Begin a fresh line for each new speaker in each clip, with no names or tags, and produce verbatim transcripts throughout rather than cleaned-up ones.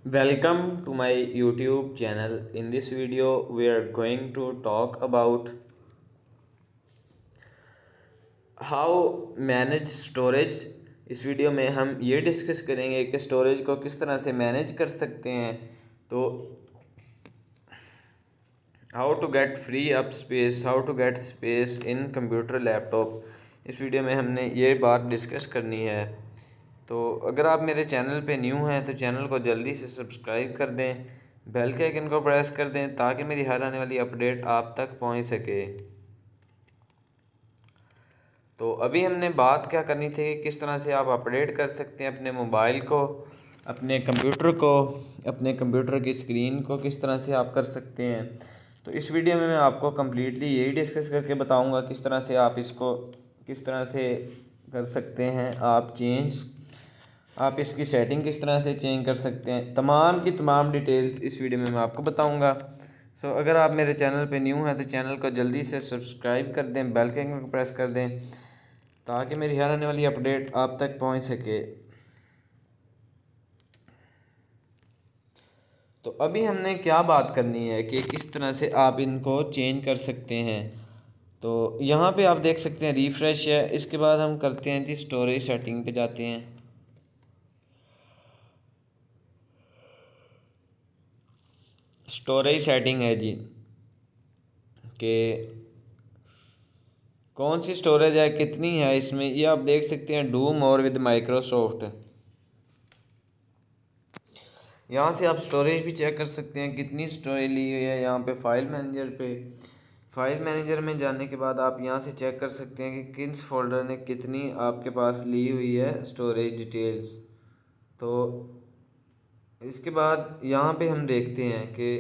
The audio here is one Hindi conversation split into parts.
Welcome to my YouTube channel. In this video, we are going to talk about how manage storage. इस वीडियो में हम ये डिस्कस करेंगे कि स्टोरेज को किस तरह से मैनेज कर सकते हैं। तो how to get free up space, how to get space in computer laptop, इस वीडियो में हमने ये बात डिस्कस करनी है। तो अगर आप मेरे चैनल पे न्यू हैं तो चैनल को जल्दी से सब्सक्राइब कर दें, बेल के आइकन को प्रेस कर दें ताकि मेरी हर आने वाली अपडेट आप तक पहुंच सके। तो अभी हमने बात क्या करनी थी कि किस तरह से आप अपडेट कर सकते हैं अपने मोबाइल को, अपने कंप्यूटर को, अपने कंप्यूटर की स्क्रीन को किस तरह से आप कर सकते हैं। तो इस वीडियो में मैं आपको कम्प्लीटली यही डिस्कस करके बताऊंगा किस तरह से आप इसको किस तरह से कर सकते हैं। आप चेंज आप इसकी सेटिंग किस तरह से चेंज कर सकते हैं, तमाम की तमाम डिटेल्स इस वीडियो में मैं आपको बताऊंगा। सो अगर आप मेरे चैनल पे न्यू हैं तो चैनल को जल्दी से सब्सक्राइब कर दें, बेल के आइकन को प्रेस कर दें ताकि मेरी हर आने वाली अपडेट आप तक पहुंच सके। तो अभी हमने क्या बात करनी है कि किस तरह से आप इनको चेंज कर सकते हैं। तो यहाँ पे आप देख सकते हैं रिफ़्रेश है। इसके बाद हम करते हैं जी स्टोरेज सेटिंग पे जाते हैं। स्टोरेज सेटिंग है जी कि कौन सी स्टोरेज है, कितनी है इसमें, ये आप देख सकते हैं डू मोर विद माइक्रोसॉफ्ट। यहाँ से आप स्टोरेज भी चेक कर सकते हैं कितनी स्टोरेज ली हुई है। यहाँ पे फाइल मैनेजर पे फाइल मैनेजर में जाने के बाद आप यहाँ से चेक कर सकते हैं कि किस फोल्डर ने कितनी आपके पास ली हुई है स्टोरेज डिटेल्स। तो इसके बाद यहाँ पे हम देखते हैं कि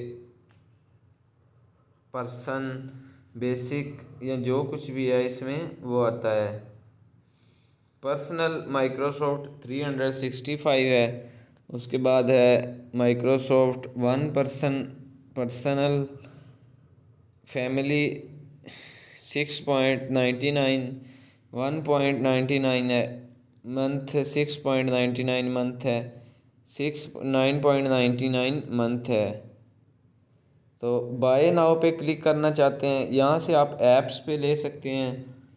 पर्सन बेसिक या जो कुछ भी है इसमें वो आता है। Personal Microsoft three hundred sixty five है। उसके बाद है Microsoft one person personal family six point ninety nine one point ninety nine है month, six point ninety nine month है, six nine point ninety nine month है। तो बाय नाउ पे क्लिक करना चाहते हैं, यहाँ से आप ऐप्स पे ले सकते हैं।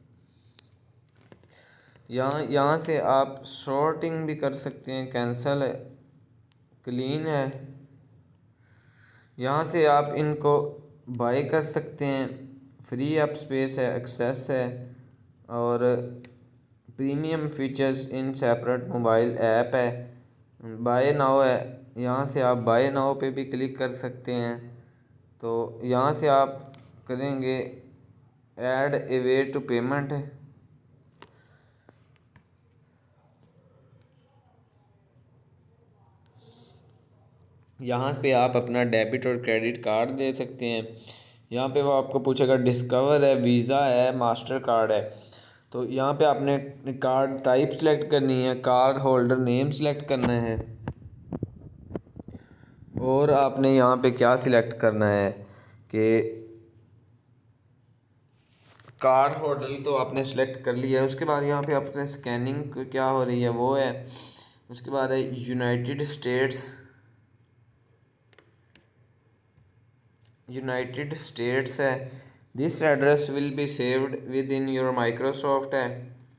यहाँ यहाँ से आप शॉर्टिंग भी कर सकते हैं, कैंसल है, क्लीन है। यहाँ से आप इनको बाय कर सकते हैं। फ्री अप स्पेस है, एक्सेस है और premium features in separate mobile app है। बाय नाउ है, यहाँ से आप बाय नाउ पे भी क्लिक कर सकते हैं। तो यहाँ से आप करेंगे add a way to payment. यहाँ पे आप अपना डेबिट और क्रेडिट कार्ड दे सकते हैं। यहाँ पे वो आपको पूछेगा डिस्कवर है, वीज़ा है, मास्टर कार्ड है। तो यहाँ पे आपने कार्ड टाइप सेलेक्ट करनी है, कार्ड होल्डर नेम सेलेक्ट करना है और आपने यहाँ पे क्या सिलेक्ट करना है कि कार्ड होल्डर तो आपने सेलेक्ट कर लिया है। उसके बाद यहाँ पे आपने स्कैनिंग क्या हो रही है वो है। उसके बाद है यूनाइटेड स्टेट्स यूनाइटेड स्टेट्स है। This address will be saved within your Microsoft है।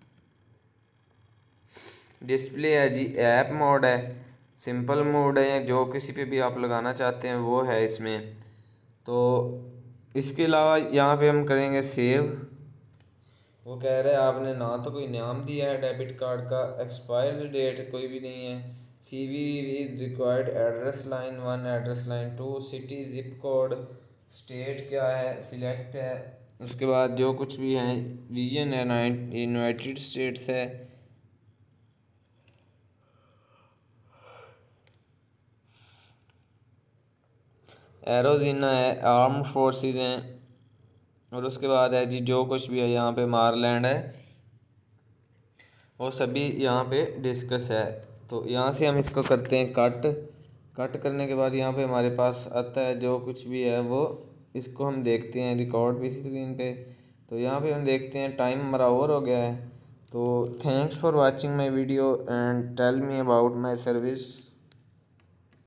डिस्प्ले है जी, ऐप मोड है, सिंपल मोड है, जो किसी पे भी आप लगाना चाहते हैं वो है इसमें। तो इसके अलावा यहाँ पे हम करेंगे सेव। वो कह रहा है आपने ना तो कोई नाम दिया है डेबिट कार्ड का, एक्सपायर डेट कोई भी नहीं है, C V is required, address line one, address line two, city zip code, state क्या है, सिलेक्ट है। उसके बाद जो कुछ भी है, रीजन है यूनाइटेड स्टेट्स है। एरोजीना है, आर्म्ड फोर्सेस हैं। और उसके बाद है जी जो कुछ भी है यहाँ पे मारलैंड है, वो सभी यहाँ पे डिस्कस है। तो यहाँ से हम इसको करते हैं कट। कट करने के बाद यहाँ पे हमारे पास आता है जो कुछ भी है वो, इसको हम देखते हैं रिकॉर्ड भी स्क्रीन पे। तो यहाँ पे हम देखते हैं टाइम हमारा ओवर हो गया है। तो thanks for watching my video and tell me about my service.